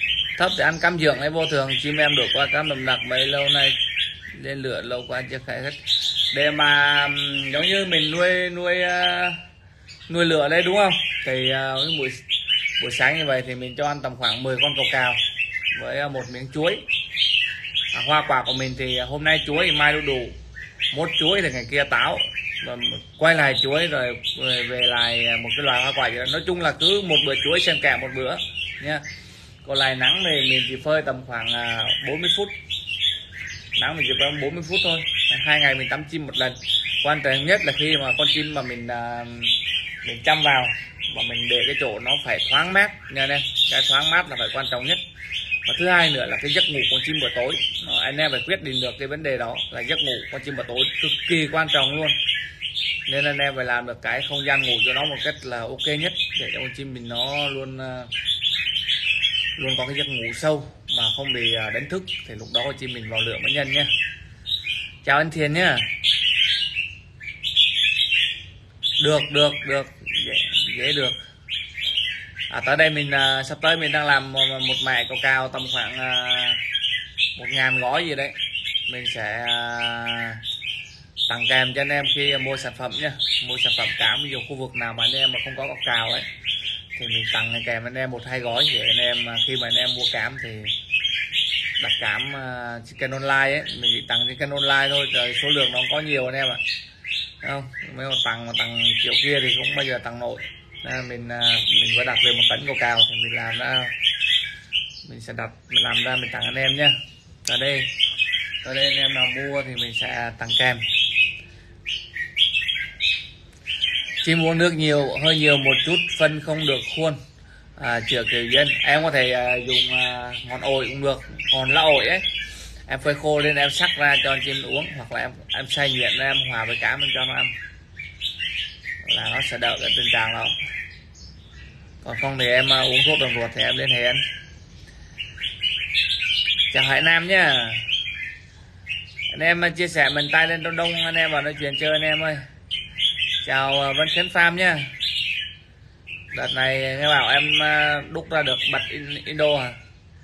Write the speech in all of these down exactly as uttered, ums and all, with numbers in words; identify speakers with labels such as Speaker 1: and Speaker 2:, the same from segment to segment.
Speaker 1: thấp thì ăn cám dưỡng hay vô thường. Chim em đổi qua cám đậm đặc mấy lâu nay lên lửa lâu qua chưa khai hết. Để mà giống như mình nuôi nuôi uh, nuôi lửa đây đúng không, thì uh, buổi buổi sáng như vậy thì mình cho ăn tầm khoảng mười con cầu cào với uh, một miếng chuối. À, hoa quả của mình thì hôm nay chuối thì mai đu đủ, mốt chuối thì ngày kia táo, và quay lại chuối rồi về, về lại một cái loại hoa quả gì đó. Nói chung là cứ một bữa chuối xen kẽ một bữa nha. Còn lại nắng thì mình chỉ phơi tầm khoảng bốn mươi phút, nắng mình chỉ phơi bốn mươi phút thôi. Hai ngày mình tắm chim một lần. Quan trọng nhất là khi mà con chim mà mình mình chăm vào và mình để cái chỗ nó phải thoáng mát nha em. Cái thoáng mát là phải quan trọng nhất. Và thứ hai nữa là cái giấc ngủ con chim buổi tối. Đó, anh em phải quyết định được cái vấn đề đó là giấc ngủ con chim buổi tối cực kỳ quan trọng luôn. Nên anh em phải làm được cái không gian ngủ cho nó một cách là ok nhất để cho con chim mình nó luôn luôn có cái giấc ngủ sâu mà không bị đánh thức, thì lúc đó con chim mình vào lửa mới nhân nhé. Chào anh Thiền nhá. Được được được dễ, dễ được. À, tới đây mình uh, sắp tới mình đang làm một, một mẹ cầu cào tầm khoảng uh, một ngàn gói gì đấy. Mình sẽ uh, tặng kèm cho anh em khi mua sản phẩm nhé. Mua sản phẩm cám, ví dụ khu vực nào mà anh em mà không có cầu cào ấy thì mình tặng kèm anh em một hai gói để anh em khi mà anh em mua cám thì đặt cám uh, chicken online ấy, mình chỉ tặng chicken online thôi, rồi số lượng nó không có nhiều anh em ạ. À, không mấy mà tặng mà tặng kiểu kia thì cũng bao giờ tặng nổi. Nên mình mình phải đặt lên một tấn cầu cào thì mình làm ra, mình sẽ đặt mình làm ra mình tặng anh em nhé. Ở đây ở đây anh em nào mua thì mình sẽ tặng kèm. Chim uống nước nhiều, hơi nhiều một chút, phân không được khuôn, à, chữa kiểu dân. Em có thể uh, dùng uh, ngọn ổi cũng được, còn lá ổi ấy em phơi khô lên em sắc ra cho chim uống, hoặc là em em xay nhuyễn em hòa với cám cho nó ăn là nó sẽ đỡ cái tình trạng đó. Còn không thì em uh, uống thuốc đường ruột thì em liên hệ anh. Chào Hải Nam nhá. Anh em uh, chia sẻ mình tay lên đông đông anh em vào nói chuyện chơi anh em ơi. Chào uh, Vân Khánh Farm nhá. Đợt này nghe bảo em uh, đúc ra được bạch Indo hả?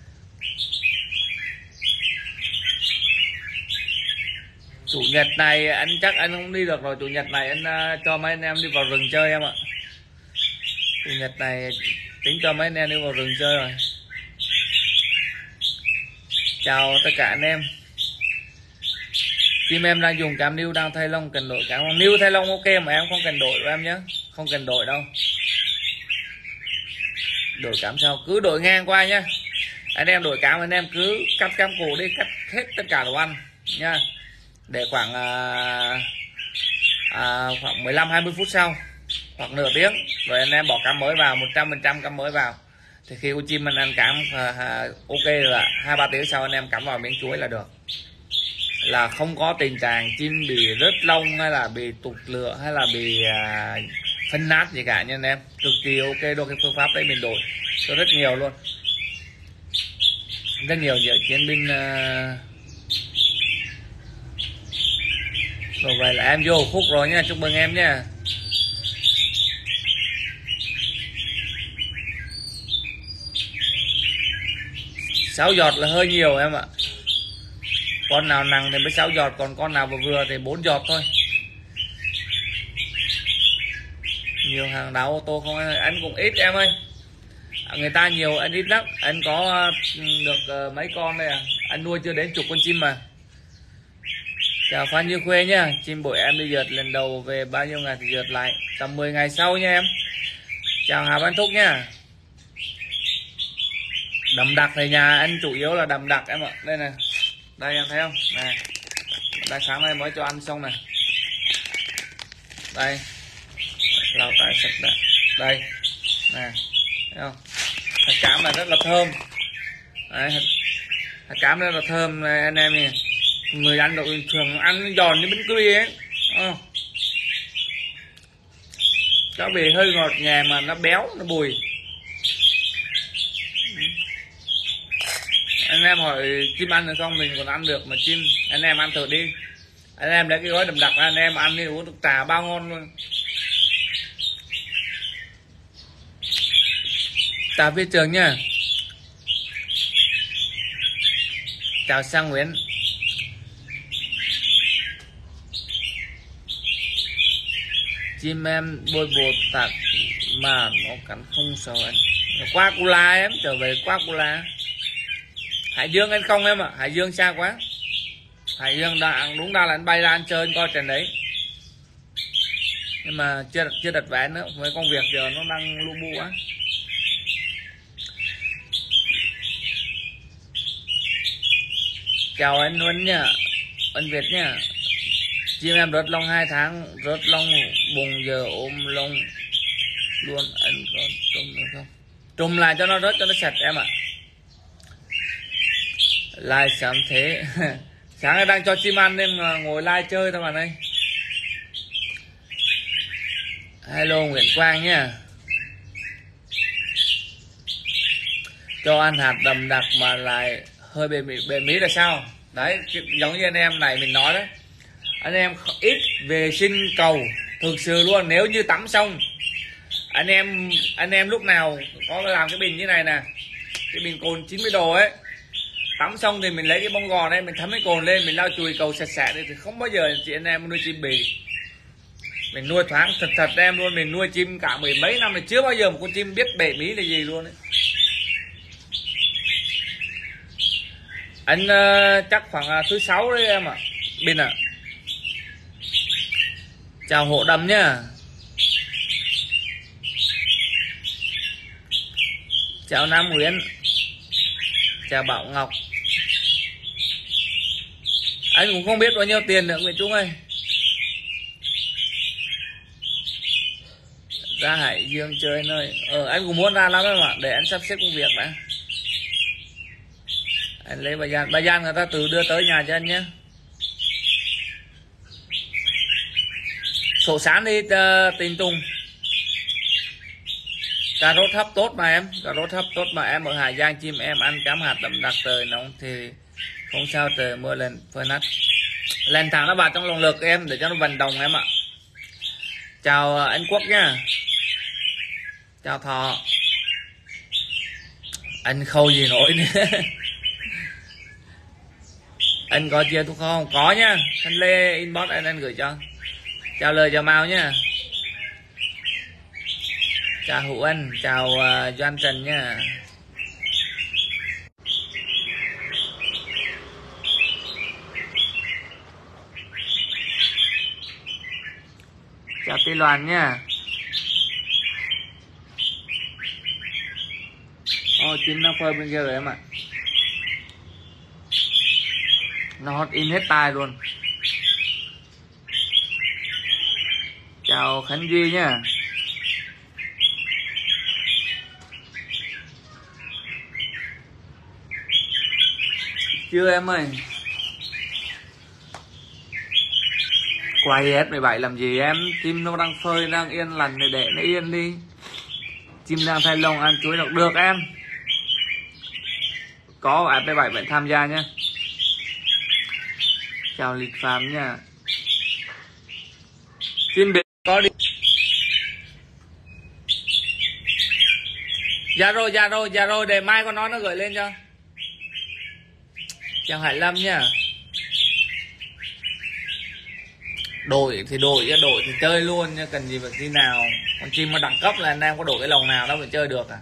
Speaker 1: Chủ nhật này anh chắc anh không đi được rồi. Chủ nhật này anh uh, cho mấy anh em đi vào rừng chơi em ạ. Chủ nhật này tính cho mấy anh em đi vào rừng chơi rồi. Chào tất cả anh em. Team em đang dùng cám niu đang thay lông, cần đổi cám không? Niu thay lông ok mà em không cần đổi của em nhé. Không cần đổi đâu. Đổi cám sao? Cứ đổi ngang qua nhá. Anh em đổi cám anh em cứ cắt cám cổ đi, cắt hết tất cả đồ ăn nha. Để khoảng à, à, khoảng mười lăm hai mươi phút sau hoặc nửa tiếng rồi anh em bỏ cám mới vào, một trăm phần trăm cám mới vào thì khi con chim mình ăn cám à, à, ok rồi, hai ba tiếng sau anh em cắm vào miếng chuối là được, là không có tình trạng chim bị rớt lông hay là bị tụt lửa hay là bị à, phân nát gì cả nha anh em. Cực kỳ ok đôi cái phương pháp đấy mình đổi cho rất nhiều luôn, rất nhiều những chiến binh uh... rồi vậy là em vô khúc rồi nha, chúc mừng em nha. Sáu giọt là hơi nhiều em ạ. Con nào nặng thì mới sáu giọt, còn con nào vừa vừa thì bốn giọt thôi. Nhiều hàng đào ô tô không anh cũng ít em ơi. Người ta nhiều anh ít lắm. Anh có được mấy con đây à, anh nuôi chưa đến chục con chim mà. Chào Phan Như Khuê nhá. Chim bội em đi dượt lần đầu về bao nhiêu ngày thì dượt lại? Tầm mười ngày sau nha em. Chào Hà Văn Thúc nhá. Đầm đặc thì nhà anh chủ yếu là đầm đặc em ạ. Đây nè, đây em thấy không nè, đây sáng nay mới cho ăn xong này, đây lau tay sạch đã, đây nè, thấy không, hạt cám này rất là thơm. Đấy, hạt cám rất là thơm này anh em nè. Người ăn được thường ăn giòn như bánh quy ấy. Oh. Nó bị hơi ngọt ngà mà nó béo, nó bùi. Anh em hỏi chim ăn được không, mình còn ăn được mà chim. Anh em ăn thử đi. Anh em lấy cái gói đậm đặc anh em ăn đi, uống được trà bao ngon luôn. Trà phía trường nha. chào Sang Nguyễn. Chim em bôi bột tạt mà nó cắn không sợ anh. Qua Cula em trở về qua Cula. Hải Dương anh không em ạ? À? Hải Dương xa quá. Hải Dương đã đúng ra là anh bay ra anh chơi anh coi trận đấy. Nhưng mà chưa chưa đặt vé nữa, với công việc giờ nó đang lu bu quá. Chào anh Huấn nha, anh Việt nha. Chim em rớt lông hai tháng, rớt lông bùng giờ ôm lông luôn. Anh có trùng được không? Trùng lại cho nó rớt cho nó sạch em ạ. À. Like sớm thế. Sáng nay đang cho chim ăn nên ngồi like chơi thôi bạn ơi. Hello Nguyễn Quang nha. Cho ăn hạt đậm đặc mà lại hơi bề mỹ, bề mỹ là sao? Đấy, giống như anh em này mình nói đấy. Anh em ít vệ sinh cầu thực sự luôn. Nếu như tắm xong anh em anh em lúc nào có làm cái bình như này nè, cái bình cồn chín mươi độ ấy, tắm xong thì mình lấy cái bông gòn đây mình thấm cái cồn lên, mình lau chùi cầu sạch sẽ đi thì không bao giờ chị anh em nuôi chim bì. Mình nuôi thoáng thật thật em luôn, mình nuôi chim cả mười mấy năm thì chưa bao giờ một con chim biết bể mỹ là gì luôn ấy. Anh uh, chắc khoảng uh, thứ sáu đấy em ạ. À. Bin ạ. À. Chào Hộ Đầm nhá. Chào Nam Nguyễn. Chào Bảo Ngọc. Anh cũng không biết bao nhiêu tiền nữa Nguyễn Trung ơi. Ra Hải Dương chơi nơi. Ờ anh cũng muốn ra lắm em ạ. Để anh sắp xếp công việc đã. Anh lấy bài gian. Bài gian người ta tự đưa tới nhà cho anh nhé. Sổ sán đi uh, Tình Tùng. Cà rốt hấp tốt mà em. Cà rốt hấp tốt mà em ở Hải Giang chim em ăn cám hạt đậm đặc trời nóng thì không sao trời mưa lên phơi nát. Lên thẳng nó vào trong lồng lực em để cho nó vận động em ạ. Chào uh, anh Quốc nhá. Chào Thọ. Anh khâu gì nổi nữa. Anh có chia thuốc không? Có nhá. Thanh Lê inbox anh anh gửi cho. Chào lời chào Mao nhá. Chào Hữu Anh, chào uh, Doan Trần nha. Chào Tây Loan nha. Ô chim nó phơi bên kia rồi em ạ. Nó hot in hết tai luôn. Chào Khánh Duy nha. Chưa em ơi. Quay S mười bảy làm gì em? Chim nó đang phơi, đang yên lành thì để nó yên đi. Chim đang thay lông ăn chuối đọc được em. Có S mười bảy vẫn tham gia nhé. Chào Lịch Phạm nha. Chim biệt có đi. Zalo Zalo Zalo để mai con nó nó gửi lên cho. Chào Hải Lâm nha. Đổi thì đổi, đổi thì chơi luôn nha, cần gì phải khi nào. Con chim nó đẳng cấp là anh em có đổi cái lồng nào đâu mà chơi được à.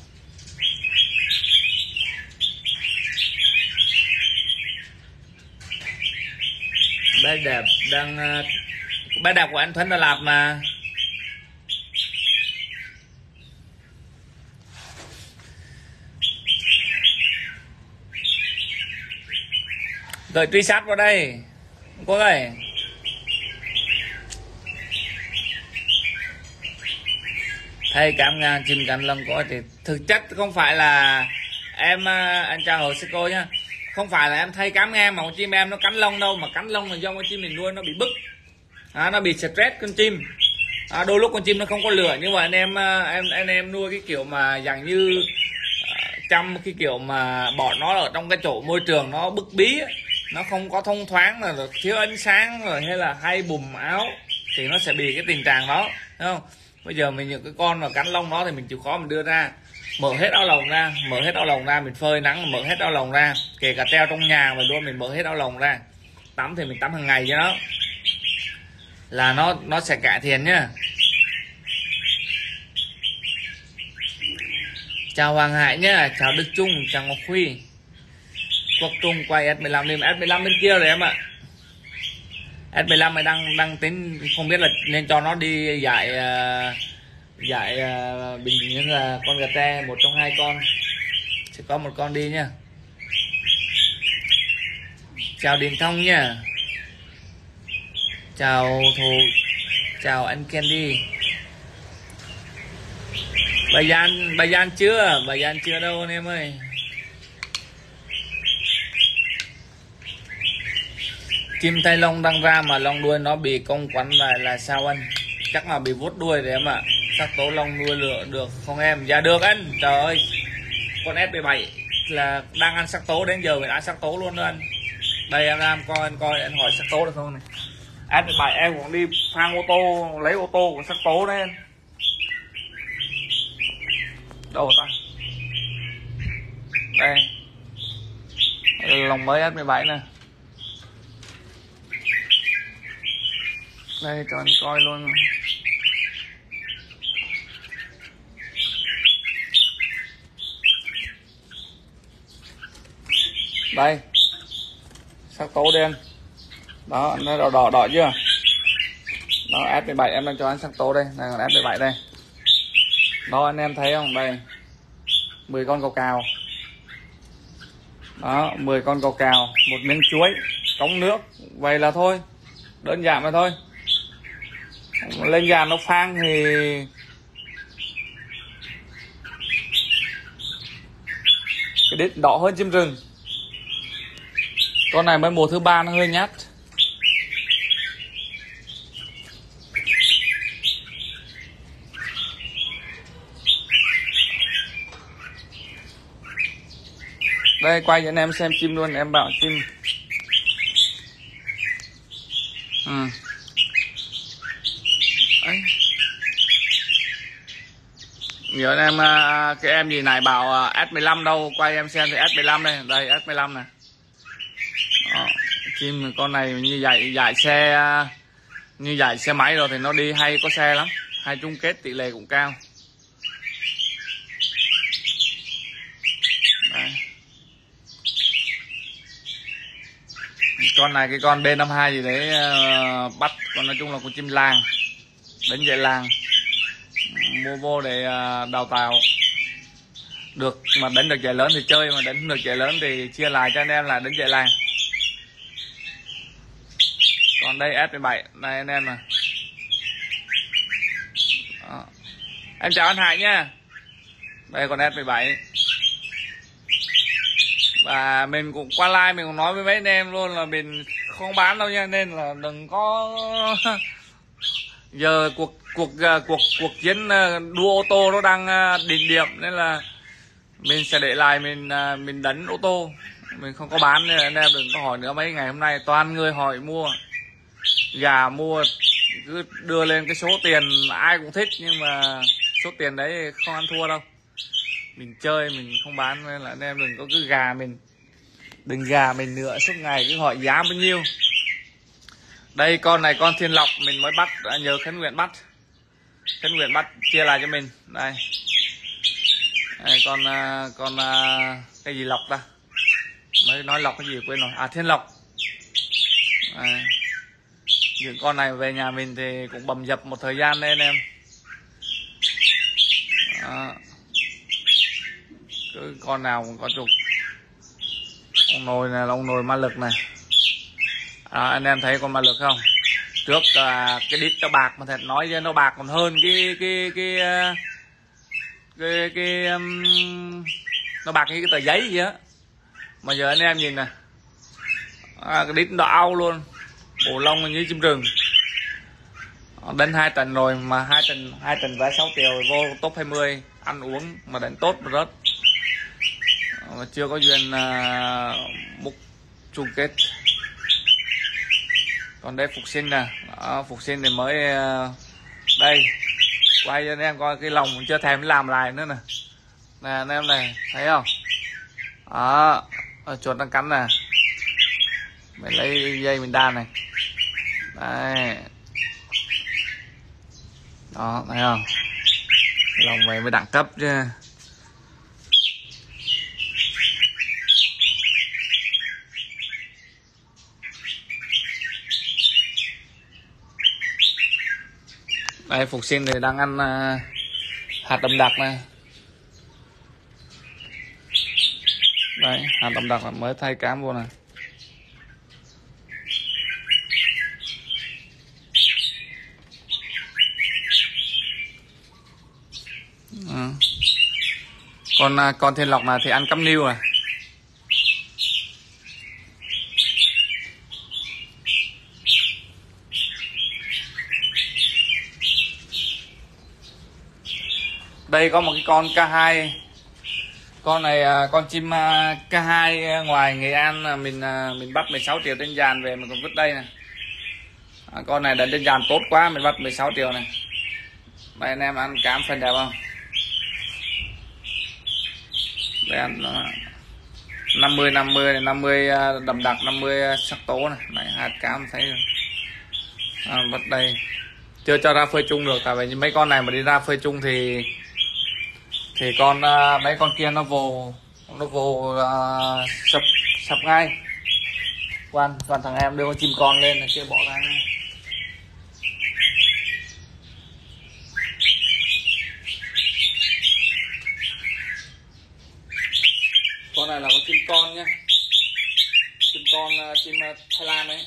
Speaker 1: Bé đẹp đang bé đẹp của anh Thuấn Đà Lạt mà. Rồi truy sát vào đây. Có ơi. Thay cảm ngàn chim cánh lông có thì thực chất không phải là em, anh chào Hồ Sư Cô nhá. Không phải là em thay cám ngang mà con chim em nó cắn lông đâu, mà cắn lông là do con chim mình nuôi nó bị bức, à, nó bị stress con chim. À, đôi lúc con chim nó không có lửa, nhưng mà anh em em anh em nuôi cái kiểu mà dạng như uh, chăm cái kiểu mà bỏ nó ở trong cái chỗ môi trường nó bức bí ấy, nó không có thông thoáng, là thiếu ánh sáng rồi hay là hay bùm áo thì nó sẽ bị cái tình trạng đó, thấy không? Bây giờ mình những cái con mà cắn lông đó thì mình chịu khó mình đưa ra, mở hết áo lồng ra, mở hết áo lồng ra, mình phơi nắng mở hết áo lồng ra, kể cả treo trong nhà mà luôn mình mở hết áo lồng ra. Tắm thì mình tắm hàng ngày cho nó là nó nó sẽ cải thiện nhá. Chào Hoàng Hải nhá, chào Đức Trung, chào Ngọc Huy. Quốc Trung quay S mười lăm đi, S mười lăm bên kia rồi em ạ. S mười lăm này đang đang tính không biết là nên cho nó đi dạy uh, dạy uh, bình như là con gà tre, một trong hai con sẽ có một con đi nhá. Chào Điền Thông nha, chào Thù, chào anh Candy. Bà Gian, bà Gian chưa, bà Gian chưa đâu anh em ơi. Chim Tây Long đang ra mà lông đuôi nó bị cong quắn lại là sao anh? Chắc là bị vuốt đuôi rồi em ạ. Sắc tố lông đuôi lựa được không em? Dạ được anh. Trời ơi, con S mười bảy là đang ăn sắc tố, đến giờ mình ăn sắc tố luôn đó anh. Đây em làm coi, anh coi anh hỏi sắc tố được không này. S mười bảy em cũng đi phang ô tô, lấy ô tô của sắc tố đấy anh. Đâu ta? Đây, lồng mới S mười bảy nè. Đây cho anh coi luôn. Đây, sắc tố đen. Đó, nó đỏ đỏ đỏ chưa? Đó, S mười bảy em đang cho anh sắc tố đây, này còn S mười bảy đây. Đó anh em thấy không? Đây, mười con cầu cào. Đó, mười con cầu cào, một miếng chuối, cống nước. Vậy là thôi, đơn giản mà thôi. Lên gà nó phang thì cái đít đỏ hơn chim rừng. Con này mới mùa thứ ba nó hơi nhát. Đây quay cho anh em xem chim luôn, em bảo chim. Ừ. Đấy. Nhớ em cái em gì này bảo S mười lăm đâu, quay em xem thì S mười lăm đây, đây S mười lăm này. Đó. Chim con này như dạy dạy xe như dạy xe máy rồi thì nó đi hay có xe lắm, hay chung kết tỷ lệ cũng cao. Đây. Con này cái con B năm mươi hai gì đấy uh, bắt, còn nói chung là con chim làng, đánh dạy làng, mua vô để uh, đào tạo được, mà đánh được giải lớn thì chơi, mà đánh được giải lớn thì chia lại cho anh em là đánh dạy làng. Còn đây S mười bảy này anh em nè. Đó. Em chào anh Hải nha. Đây còn S mười bảy. Và mình cũng qua like mình cũng nói với mấy anh em luôn là mình không bán đâu nha, nên là đừng có giờ cuộc cuộc cuộc cuộc chiến đua ô tô nó đang đỉnh điểm, nên là mình sẽ để lại mình mình đánh ô tô, mình không có bán. Nên anh em đừng có hỏi nữa, mấy ngày hôm nay toàn người hỏi mua gà, mua cứ đưa lên cái số tiền ai cũng thích, nhưng mà số tiền đấy không ăn thua đâu, mình chơi mình không bán. Nên là anh em đừng có cứ gà mình đừng gà mình nữa, suốt ngày cứ hỏi giá bao nhiêu. Đây con này con Thiên Lộc mình mới bắt, nhờ Khánh Nguyện bắt, Khánh Nguyện bắt chia lại cho mình. Đây, đây con con cái gì Lộc ta, mới nói Lộc cái gì quên rồi, à Thiên Lộc. Đây. Những con này về nhà mình thì cũng bầm dập một thời gian đấy anh em. Đó. Cứ con nào cũng có trục. Ông nồi này là ông nồi ma lực này. À, anh em thấy con ma lực không? Trước à, cái đít nó bạc, mà thật nói cho nó bạc còn hơn cái cái cái cái cái, cái um, nó bạc như cái tờ giấy gì á. Mà giờ anh em nhìn nè, à, cái đít nó ao luôn, bộ lông như chim rừng. Đánh hai tuần rồi mà hai tuần hai tuần vé sáu triệu vô top hai mươi ăn uống mà đánh tốt mà rớt, mà chưa có duyên uh, múc chung kết. Còn đây Phục Sinh nè, đó, Phục Sinh thì mới uh, đây quay cho anh em coi cái lồng chưa thèm làm lại nữa nè. Nè anh em này, thấy không? Đó, chuột đang cắn nè. Mình lấy dây mình đan này. Đây. Đó, thấy không? Lòng về mới đẳng cấp chứ. Đây Phục Sinh thì đang ăn uh, hạt đậm đặc này. Đây, hạt đậm đặc là mới thay cám vô này. Ừ. Còn uh, con thiên lộc này thì ăn cắm niêu à. Đây có một cái con K hai. Con này con chim K hai ngoài Nghệ An mình mình bắt mười sáu triệu trên dàn về mình còn vứt đây này. À, con này đã trên dàn tốt quá mình bắt mười sáu triệu này. Đây anh em ăn cám phần đẹp không? Đây ăn năm mươi năm mươi này, năm mươi đậm đặc, năm mươi sắc tố này. Đấy, hạt cám thấy rồi. À, bắt đây. Chưa cho ra phơi chung được tại vì mấy con này mà đi ra phơi chung thì thì con uh, mấy con kia nó vô nó vô uh, sập sập ngay. Quan quan thằng em đưa con chim con lên là chưa bỏ ra ngay. Con này là con chim con nhá, chim con uh, chim uh, Thái Lan đấy.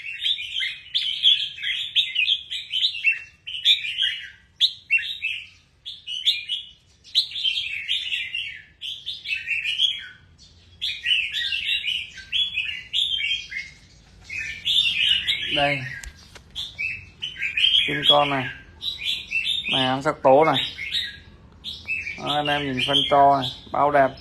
Speaker 1: Đây chim con này này ăn sắc tố này. Đó, anh em nhìn phân to này, bao đẹp.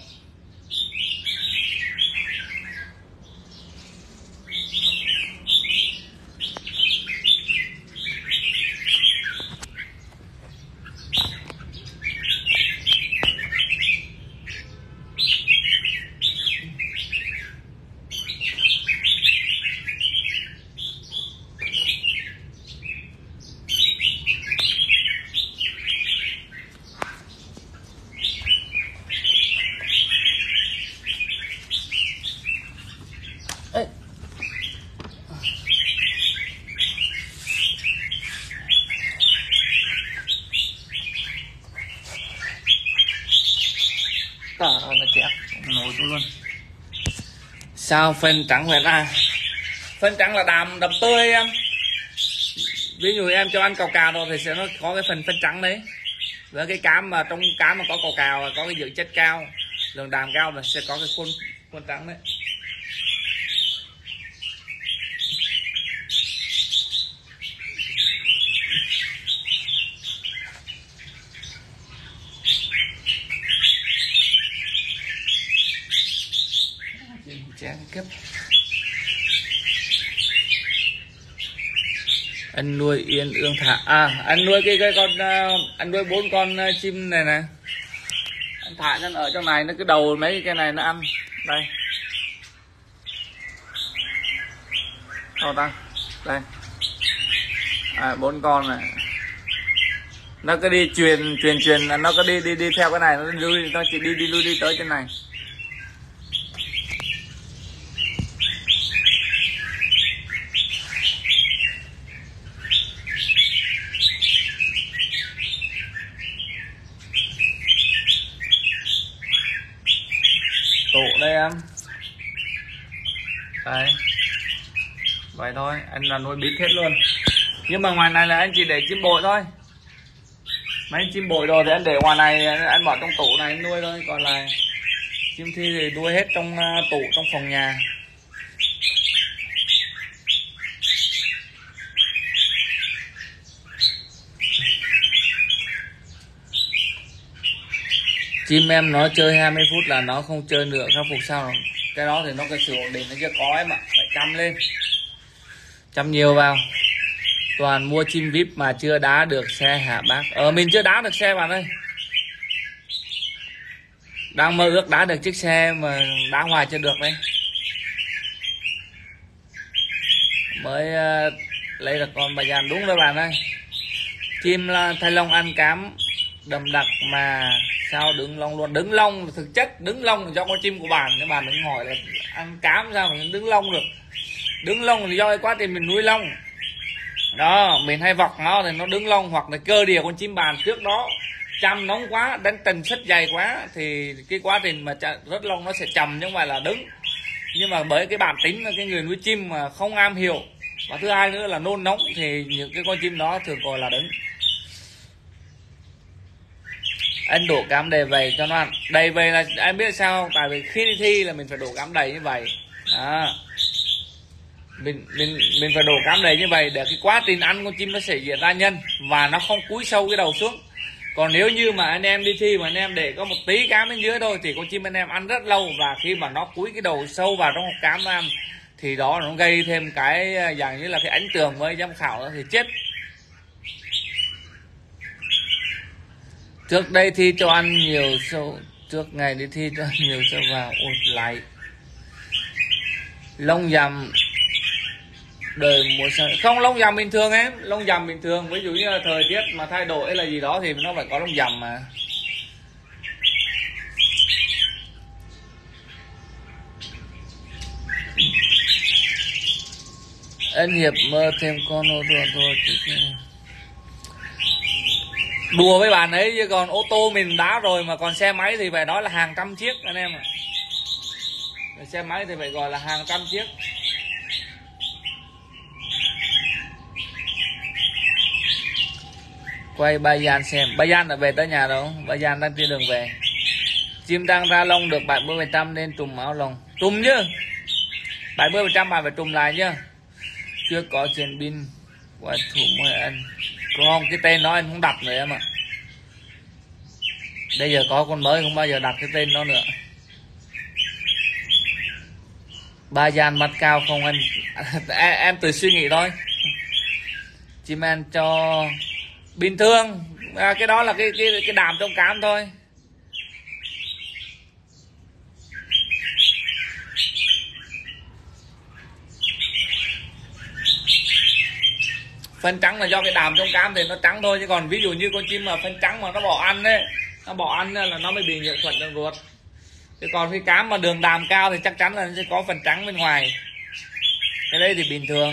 Speaker 1: Ê. Tà nó chẹp nổi luôn. Sao phân trắng vậy ta? Phân trắng là đàm đập tươi em. Ví dụ em cho ăn cào cào rồi thì sẽ nó có cái phần phân trắng đấy. Với cái cám mà trong cám mà có cào cào có cái dưỡng chất cao, lượng đạm cao là sẽ có cái khuôn khuôn trắng đấy. Chán cấp. Anh nuôi yên ương thả à anh nuôi cái cái con uh, anh nuôi bốn con uh, chim này nè, anh thả nó ở trong này nó cái đầu mấy cái này nó ăn đây. Đâu ta đây à, bốn con này nó cứ đi truyền truyền truyền nó cứ đi đi đi theo cái này nó lui nó chỉ đi đi lui đi tới trên này. Tụ đây em. Đấy. Vậy thôi, anh là nuôi biết hết luôn. Nhưng mà ngoài này là anh chỉ để chim bội thôi. Mấy chim bội đồ thì anh để ngoài này, anh bỏ trong tủ này anh nuôi thôi. Còn là chim thi thì nuôi hết trong tủ, trong phòng nhà. Chim em nó chơi hai mươi phút là nó không chơi nữa, khắc phục sao? Cái đó thì nó cái sự ổn định nó chưa có em ạ, phải chăm lên, chăm nhiều vào. Toàn mua chim vip mà chưa đá được xe hả bác? Ờ mình chưa đá được xe bạn ơi. Đang mơ ước đá được chiếc xe mà đá hoài chưa được đấy. Mới uh, lấy được con bà giàn đúng rồi bạn ơi. Chim là Thanh Long ăn cám đậm đặc mà sao đứng lông luôn. Đứng lông thực chất đứng lông là do con chim của bạn, các bạn đừng hỏi là ăn cám sao mà đứng lông được. Đứng lông là do cái quá trình mình nuôi lông đó, mình hay vọc nó thì nó đứng lông, hoặc là cơ địa con chim bàn trước đó chăm nóng quá, đánh tần suất dày quá thì cái quá trình mà rớt lông nó sẽ chầm chứ không phải là đứng. Nhưng mà bởi cái bản tính là cái người nuôi chim mà không am hiểu, và thứ hai nữa là nôn nóng, thì những cái con chim đó thường gọi là đứng. Anh đổ cám đầy vầy cho nó ăn. Đầy vầy là em biết sao không? Tại vì khi đi thi là mình phải đổ cám đầy như vậy đó. Mình, mình, mình phải đổ cám đầy như vậy để cái quá trình ăn con chim nó sẽ diễn ra nhân và nó không cúi sâu cái đầu xuống. Còn nếu như mà anh em đi thi mà anh em để có một tí cám bên dưới thôi thì con chim anh em ăn rất lâu, và khi mà nó cúi cái đầu sâu vào trong hộp cám nó ăn thì đó nó gây thêm cái dạng như là cái ánh tường với giám khảo thì chết. Trước đây thi cho ăn nhiều sâu, trước ngày đi thi cho ăn nhiều sâu vào ôi lại lông dằm đời mùa xuân. Không, lông dằm bình thường em, lông dằm bình thường, ví dụ như là thời tiết mà thay đổi hay là gì đó thì nó phải có lông dằm mà. Anh Hiệp mơ thêm con ô đùa thôi chứ. Đùa với bạn ấy chứ còn ô tô mình đá rồi, mà còn xe máy thì phải nói là hàng trăm chiếc anh em ạ. Xe máy thì phải gọi là hàng trăm chiếc. Quay Ba Gian xem. Ba Gian đã về tới nhà đâu? Ba Gian đang trên đường về. Chim đang ra lông được bảy mươi phần trăm nên trùm áo lông. Trùm chứ, bảy mươi phần trăm bạn phải trùm lại chứ. Chưa có trên pin qua thủ mới anh. Không, cái tên đó anh không đặt nữa em ạ. Bây giờ có con mới không bao giờ đặt cái tên đó nữa. Ba Gian mắt cao không anh? em, em tự suy nghĩ thôi. Chim ăn cho bình thường à, cái đó là cái cái cái đàm trong cám thôi. Phân trắng là do cái đàm trong cám thì nó trắng thôi, chứ còn ví dụ như con chim mà phân trắng mà nó bỏ ăn đấy, nó bỏ ăn là nó mới bị nhiễm khuẩn đường ruột. Chứ còn cái cám mà đường đàm cao thì chắc chắn là nó sẽ có phần trắng bên ngoài. Cái đấy thì bình thường.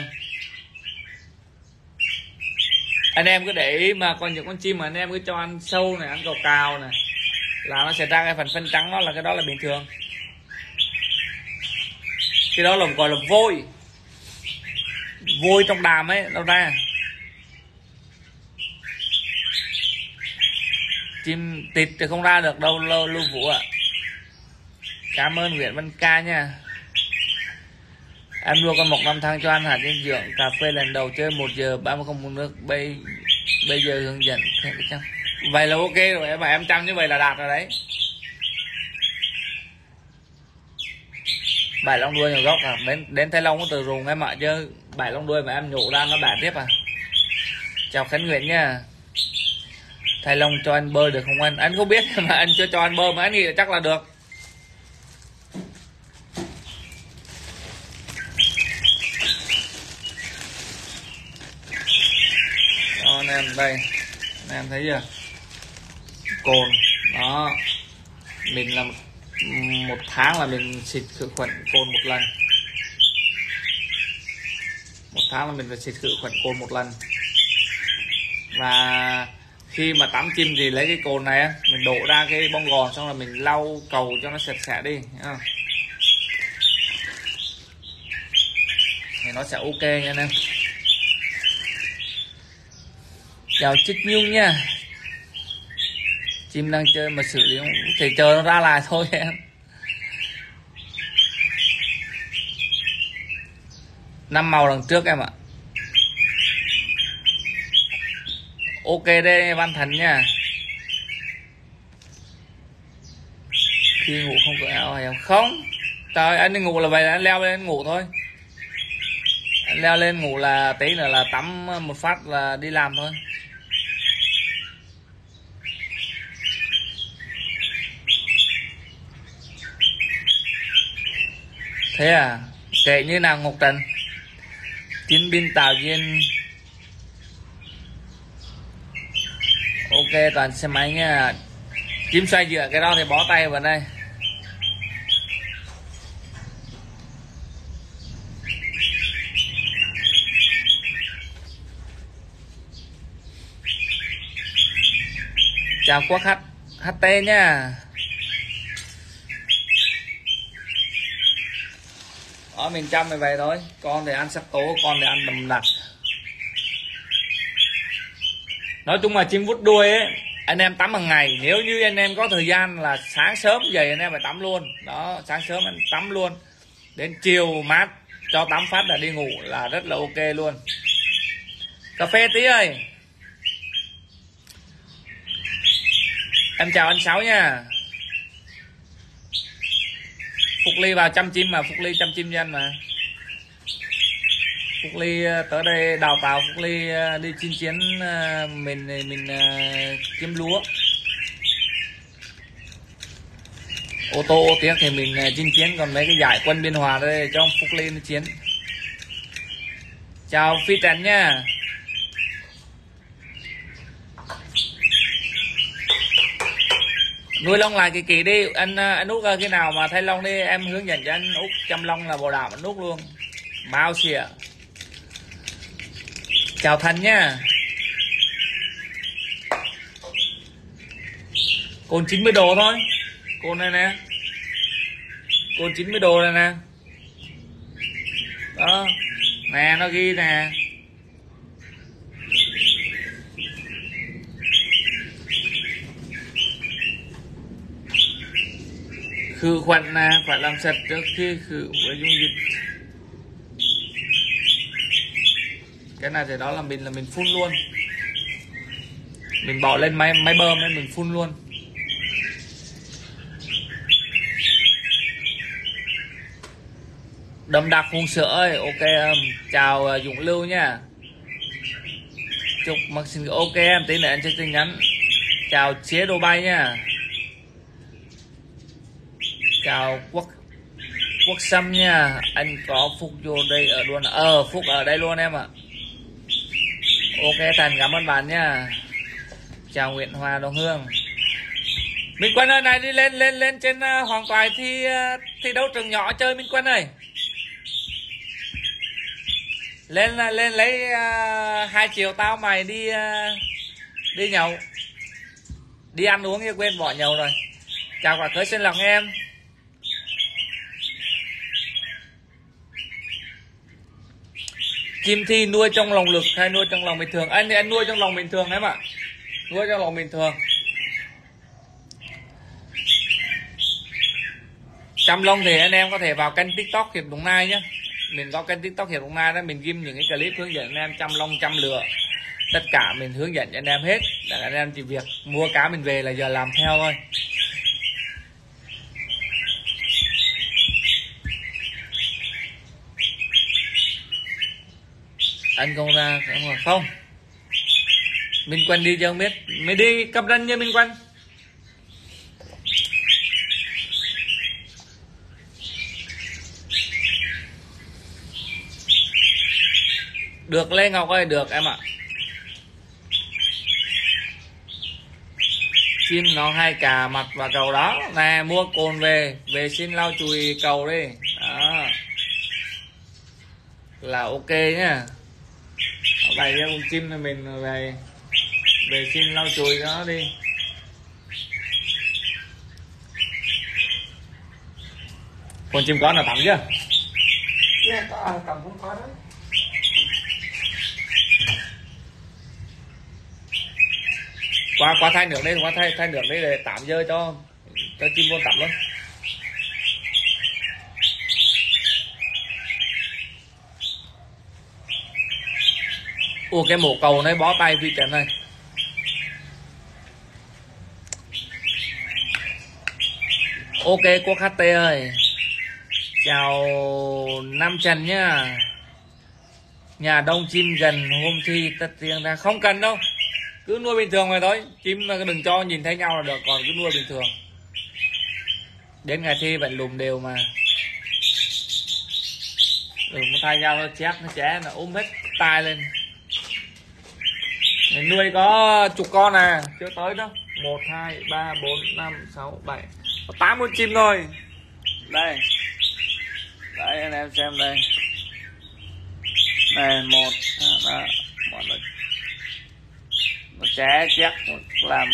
Speaker 1: Anh em cứ để ý mà còn những con chim mà anh em cứ cho ăn sâu này, ăn cào cào này là nó sẽ ra cái phần phân trắng, đó là cái đó là bình thường. Cái đó là gọi là vôi, vôi trong đàm ấy đâu ra. Chim tịt thì không ra được đâu Lưu, Lưu Vũ ạ. Cảm ơn Nguyễn Văn Ca nha. Em nuôi con mộc năm tháng cho ăn hạt dinh dưỡng cà phê lần đầu chơi một giờ ba mươi không uống nước. Bây bây giờ hướng dẫn vậy là ok rồi em, mà em chăm như vậy là đạt rồi đấy. Bảy lông đuôi nhiều gốc à, đến đến Thái Long có từ rùng em ạ, chứ bảy lông đuôi mà em nhổ ra nó bẻ tiếp à. Chào Khánh Nguyễn nha. Thái Long cho anh bơi được không anh? Anh không biết mà anh chưa cho anh bơi, mà anh nghĩ là chắc là được. Đó, anh em đây, anh em thấy chưa? Cồn đó, mình làm một tháng là mình xịt khử khuẩn cồn một lần. Một tháng là mình phải xịt khử khuẩn cồn một lần. Và khi mà tắm chim thì lấy cái cồn này mình đổ ra cái bông gòn, xong là mình lau cầu cho nó sạch sẽ đi thì nó sẽ ok nha anh em. Chào Trích Nhung nha. Chim đang chơi mà xử lý thì chờ nó ra lại thôi em. Năm màu đằng trước em ạ. Ok đây Văn Thành nha. Khi ngủ không có áo hay không? Trời, anh đi ngủ là vậy là anh leo lên ngủ thôi. Anh leo lên ngủ là tí nữa là tắm một phát là đi làm thôi. Thế à, kệ như nào Ngọc Trần. Chiến binh Tào Duyên. Ok, toàn xe máy nha. Chim xoay dựa cái đó thì bó tay vào đây. Chào Quốc H, hát tê nha. Ở miền trong thì vậy thôi. Con thì ăn sắc tố, con thì ăn đậm đặc. Nói chung là chim vút đuôi ấy, anh em tắm hàng ngày. Nếu như anh em có thời gian là sáng sớm dậy anh em phải tắm luôn. Đó, sáng sớm anh tắm luôn. Đến chiều mát cho tắm phát là đi ngủ là rất là ok luôn. Cà phê tí ơi. Em chào anh Sáu nha. Phúc Ly vào chăm chim mà, Phúc Ly chăm chim cho anh mà. Phúc Ly tới đây đào tạo Phúc Ly đi chinh chiến mình mình kiếm lúa. Ô tô ô tiếc thì mình chinh chiến, còn mấy cái giải quân biên hòa đây cho Phúc Ly nó chiến. Chào Phi Trần nha. Nuôi lông lại kỳ kỳ đi anh anh Út ơi, khi nào mà thay lông đi em hướng dẫn cho anh Út chăm lông là bảo đảm anh Út luôn. Bao xỉa. Chào Thành nha. Côn chín mươi độ thôi. Côn này nè. Côn chín mươi độ này nè. Đó. Nè nó ghi nè. Khử khuẩn nè, phải làm sạch trước khi khử với dung dịch. Cái này thì đó là mình là mình phun luôn. Mình bỏ lên máy máy bơm ấy mình phun luôn. Đậm đặc hùng sữa ơi, ok em. Chào Dũng Lưu nha. Chúc mặc xin ok em, tí nữa anh sẽ tin nhắn. Chào chế đồ bay nha. Chào Quốc Quốc Sâm nha. Anh có Phúc vô đây ở luôn. Ờ Phúc ở đây luôn em ạ. Ok Thành cảm ơn bạn nha. Chào Nguyễn Hòa Đồng Hương. Minh Quân ơi, này đi lên lên lên trên uh, Hoàng Toại thi uh, thi đấu trường nhỏ chơi Minh Quân ơi. Lên uh, lên lấy uh, hai triệu tao mày đi uh, đi nhậu. Đi ăn uống như quên bỏ nhậu rồi. Chào quả cưới xin lộc em. Chim thi nuôi trong lồng lực hay nuôi trong lồng bình thường? Anh thì anh nuôi trong lồng bình thường em ạ. Nuôi trong lồng bình thường. Chăm lông thì anh em có thể vào kênh TikTok Hiệp Đồng Nai nhé. Mình có kênh TikTok Hiệp Đồng Nai đó, mình ghim những cái clip hướng dẫn anh em chăm lông chăm lửa. Tất cả mình hướng dẫn cho anh em hết. Để anh em chỉ việc mua cá mình về là giờ làm theo thôi. Anh không ra không, không. Minh Quân đi chưa không biết. Mày đi cặp ranh nha Minh Quân. Được Lê Ngọc ơi, được em ạ. Chim nó hay cà mặt và cầu đó. Nè mua cồn về, về xin lau chùi cầu đi. Đó. Là ok nhá. Vậy ra con chim này mình về về xin lau chùi nó đi. Con chim có nào tắm chưa?
Speaker 2: Dạ, có, tắm cũng có đấy.
Speaker 1: Qua qua thay nước đây, qua thay thay nước đây để tắm dơ cho cho chim vô tắm luôn. Ủa cái mổ cầu này bó tay vì trận này. Ok Quốc hát tê ơi. Chào Nam Trần nhá. Nhà đông chim gần hôm thi tất riêng ra. Không cần đâu. Cứ nuôi bình thường rồi thôi. Chim đừng cho nhìn thấy nhau là được. Còn cứ nuôi bình thường. Đến ngày thi vẫn lùm đều mà. Ừ, một thay nhau nó chét nó ché nó ôm hết tai lên. Mình nuôi có chục con à, chưa tới đâu. Một, hai, ba, bốn, năm, sáu, bảy, có tám con chim thôi. Đây. Đấy anh em xem đây. Này một, đó, bọn nó, nó ché chét làm.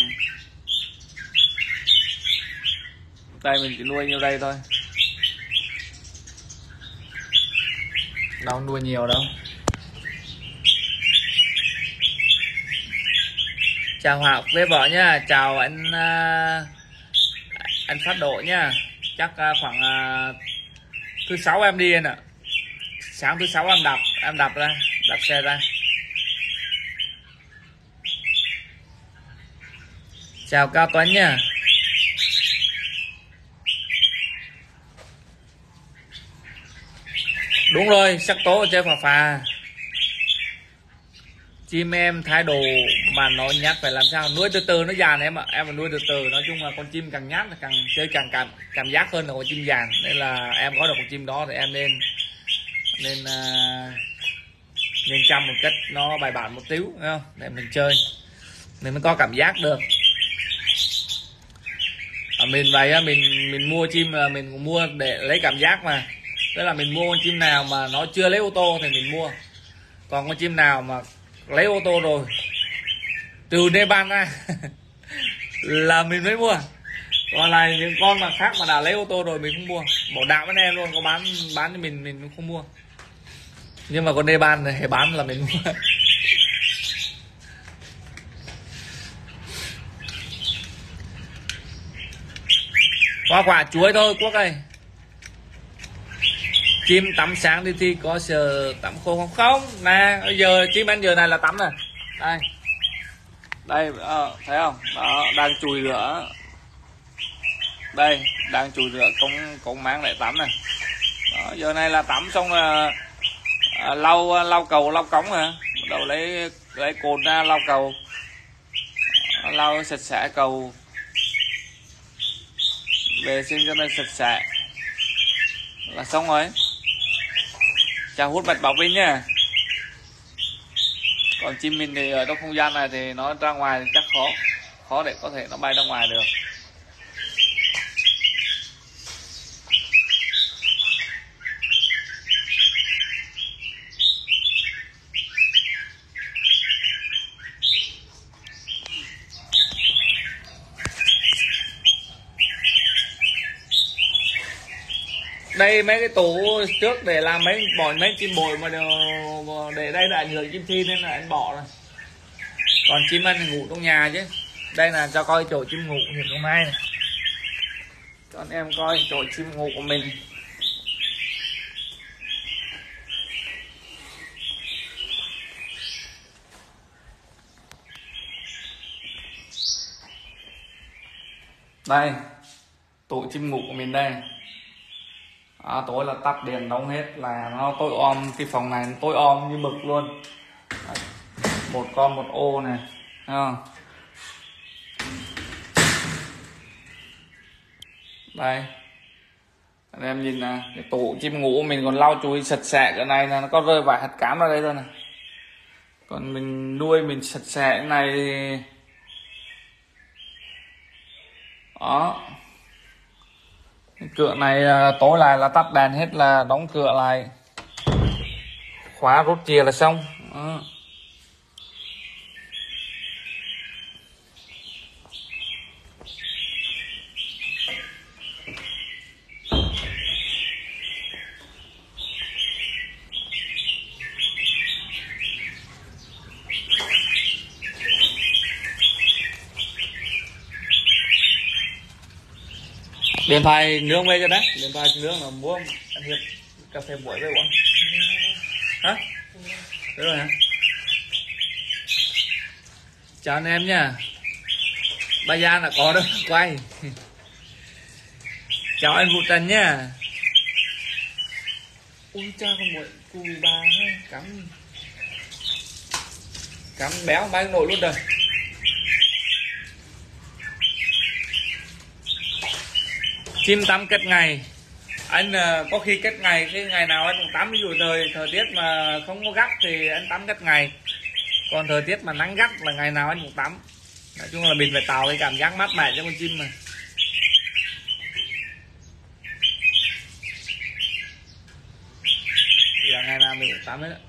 Speaker 1: Đây mình chỉ nuôi nhiêu đây thôi. Đâu nuôi nhiều đâu. Chào Học với vợ nhá, chào anh uh, anh Phát Độ nhá. Chắc uh, khoảng uh, thứ sáu em đi anh ạ. Sáng thứ sáu em đạp em đạp ra, đạp xe ra. Chào Cao Tuấn nhá. Đúng rồi, sắc tố ở chơi phà phà. Chim em thái độ mà nó nhát phải làm sao nuôi từ từ nó già này em ạ. Em mà nuôi từ từ, nói chung là con chim càng nhát là càng chơi càng cảm cảm giác hơn là con chim già. Nên là em có được con chim đó thì em nên nên uh, nên chăm một cách nó bài bản một xíu, thấy không, để mình chơi mình mới có cảm giác được. À, mình vậy á, mình mình mua chim là mình cũng mua để lấy cảm giác mà. Tức là mình mua con chim nào mà nó chưa lấy ô tô thì mình mua, còn con chim nào mà lấy ô tô rồi từ đê ban ra là mình mới mua. Còn là những con mà khác mà đã lấy ô tô rồi mình không mua. Bảo đạo với em luôn, có bán bán cho mình mình không mua. Nhưng mà con đê ban này bán là mình mua. Hoa quả chuối thôi Quốc ơi. Chim tắm sáng đi thi có giờ tắm khô không? Không nè, bây giờ chim ăn giờ này là tắm nè. Đây đây ờ, thấy không, đó đang chùi rửa. Đây đang chùi rửa công công máng lại tắm này. Đó, giờ này là tắm xong là à, lau lau cầu lau cống hả, bắt đầu lấy lấy cồn ra lau cầu, lau sạch sẽ cầu, vệ sinh cho nó sạch sẽ là xong rồi. Chào hút bạch bọc Vinh nha. Còn chim mình thì ở trong không gian này thì nó ra ngoài thì chắc khó khó để có thể nó bay ra ngoài được. Đây mấy cái tủ trước để làm mấy bỏ mấy chim bồi mà đều để đây là ảnh hưởng chim thi nên là anh bỏ rồi. Còn chim ăn thì ngủ trong nhà chứ. Đây là cho coi chỗ chim ngủ hiện hôm nay này. Cho anh em coi chỗ chim ngủ của mình. Đây tủ chim ngủ của mình đây. À, tối là tắt đèn đóng hết là nó tối om, cái phòng này tối om như mực luôn. Đấy, một con một ô này, thấy không? Đây anh em nhìn nè, cái tủ chim ngủ của mình còn lau chùi sạch sẽ. Cái này là nó có rơi vài hạt cám ra đây thôi này. Còn mình nuôi mình sạch sẽ cái này thì đó. Cửa này tối lại là tắt đèn hết, là đóng cửa lại, khóa rút chìa là xong. Đó. Điện thoại nướng về cho đấy, điện thoại nướng là mua anh Hiệp cà phê buổi với uống hả? Đúng rồi hả? Chào anh em nha. Ba Gia là có đâu quay. Chào anh Vũ Trần nha. Ui cha con muội cù bà cắm cắm béo bay nổi luôn rồi. Chim tắm kết ngày Anh uh, có khi cách ngày, cái ngày nào anh cũng tắm, ví dụ thời thời tiết mà không có gắt thì anh tắm cách ngày, còn thời tiết mà nắng gắt là ngày nào anh cũng tắm. Nói chung là mình phải tạo cái cảm giác mát mẻ cho con chim mà. Là ngày nào mình cũng tắm hết đó.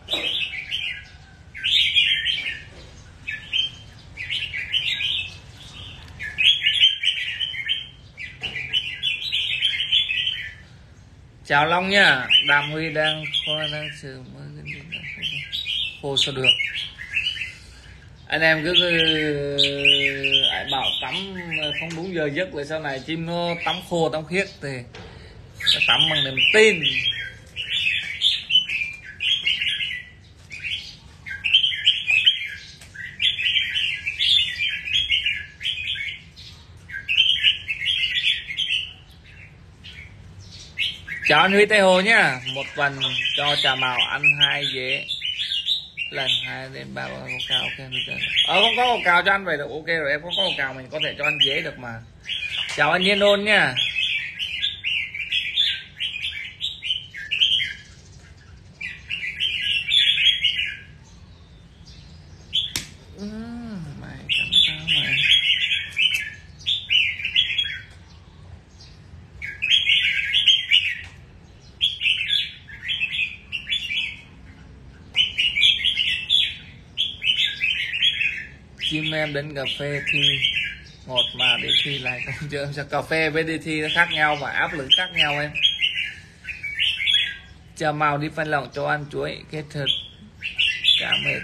Speaker 1: Chào Long nha, Đàm Huy đang khoa đang xử mới khô sao được. Anh em cứ ai bảo tắm không đúng giờ giấc rồi sau này chim nó tắm khô tắm khiết thì tắm bằng niềm tin. Chào anh Huy Tây Hồ nhá, một tuần cho trà màu ăn hai dế lần hai đến ba con cào. Ok ờ không có cào cho ăn vậy được, ok rồi em không có cào mình có thể cho ăn dế được mà. Chào anh Nhiên Ôn nhá. Chim em đến cà phê thi ngọt mà đi thi lại không chơi sao? Cà phê với đi thi nó khác nhau và áp lực khác nhau em. Chờ màu đi phân lỏng cho ăn chuối kết hợp cả mệt.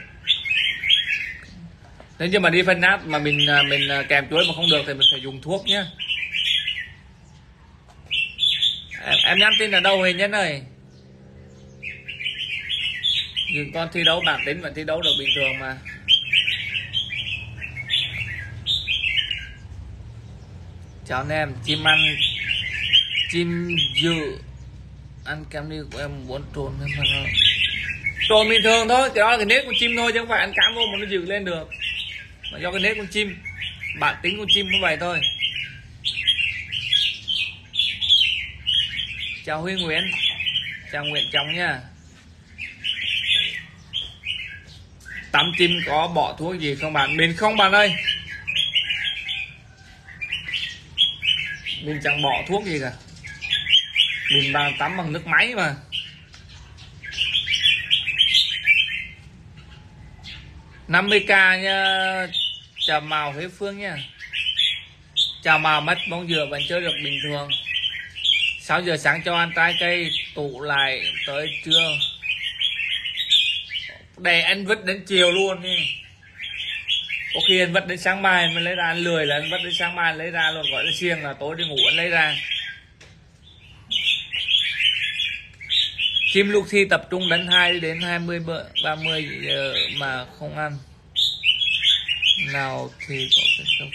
Speaker 1: Nếu như mà đi phân nát mà mình mình kèm chuối mà không được thì mình phải dùng thuốc nhé. Em, em nhắn tin ở đâu Huỳnh Nhân ơi? Nhưng con thi đấu bản tính và thi đấu được bình thường mà. Chào anh em, chim ăn chim dự ăn cam đi của em muốn trồn thêm mà nó trồn bình thường thôi, cái đó là cái nết con chim thôi chứ không phải ăn cám vô mà nó dự lên được, mà do cái nết con chim, bản tính con chim như vậy thôi. Chào Huy Nguyễn, chào Nguyễn Trọng nha. Tắm chim có bỏ thuốc gì không bạn? Mình không bạn ơi, mình chẳng bỏ thuốc gì cả, mình đang tắm bằng nước máy mà. năm mươi k nha. Chào màu Huế Phương nha. Chào màu mất bóng dừa vẫn chơi được bình thường. Sáu giờ sáng cho ăn trái cây tụ lại tới trưa để anh vứt đến chiều luôn đi. Có khi anh vứt đến sáng mai mình lấy ra, anh lười là anh vứt đến sáng mai lấy ra luôn, gọi là siêng là tối đi ngủ anh lấy ra. Chim lục thi tập trung đến hai đến hai mươi ba mươi giờ mà không ăn nào thì có cái phúc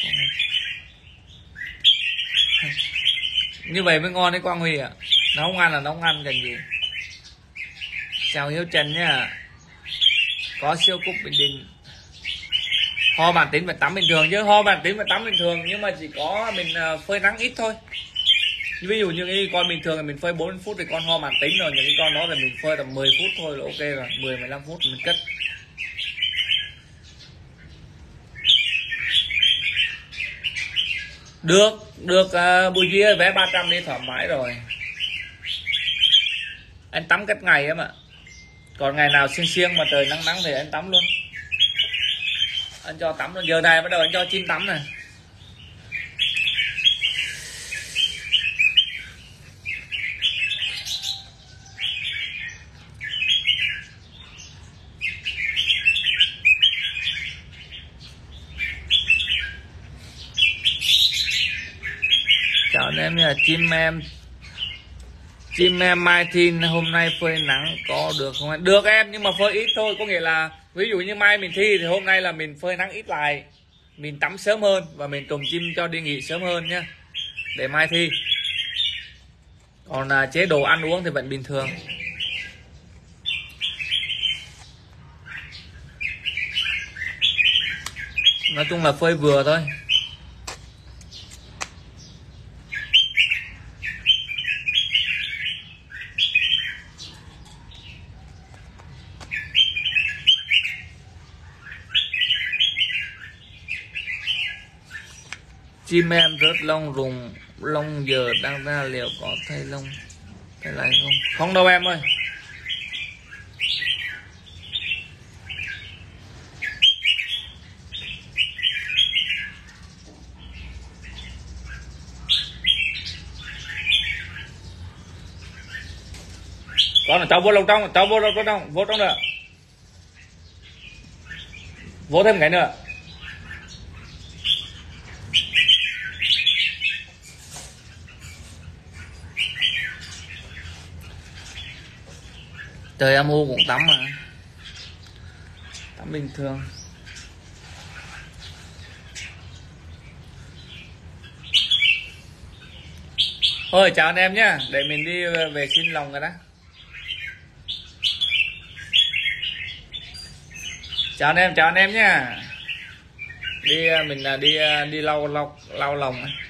Speaker 1: như vậy mới ngon đấy Quang Huy ạ. À, nó không ăn là nó không ăn cần gì. Chào Hiếu Trần nhá. Có siêu cúc Bình Định. Ho bản tính phải tắm bình thường chứ, ho bản tính phải tắm bình thường nhưng mà chỉ có mình phơi nắng ít thôi. Ví dụ như cái con bình thường là mình phơi bốn phút thì con ho bản tính rồi, những cái con đó là mình phơi tầm mười phút thôi là ok rồi, mười mười lăm phút mình cất. Được, được uh, Bùi Duy ơi, vé ba trăm đi thoải mái rồi. Anh tắm cách ngày em ạ. Còn ngày nào siêng siêng mà trời nắng nắng thì anh tắm luôn. Anh cho tắm luôn, giờ này bắt đầu anh cho chim tắm này. Chào anh em nha. Chim em chim em Mai Thin hôm nay phơi nắng có được không anh? Được em, nhưng mà phơi ít thôi, có nghĩa là ví dụ như mai mình thi thì hôm nay là mình phơi nắng ít lại, mình tắm sớm hơn và mình trùng chim cho đi nghỉ sớm hơn nhé, để mai thi. Còn à, chế độ ăn uống thì vẫn bình thường. Nói chung là phơi vừa thôi. Chim em rớt lông rùng, lông giờ đang ra liệu có thay lông thay lại không? Không đâu em ơi. Con là cháu vô lông trong, cháu vô lông trong, vô trong nữa. Vô thêm cái nữa. Trời âm u cũng tắm mà. Tắm bình thường. Thôi chào anh em nhé. Để mình đi vệ sinh lòng rồi đó. Chào anh em, chào anh em nhé. Đi mình là đi đi lau lau lau lòng.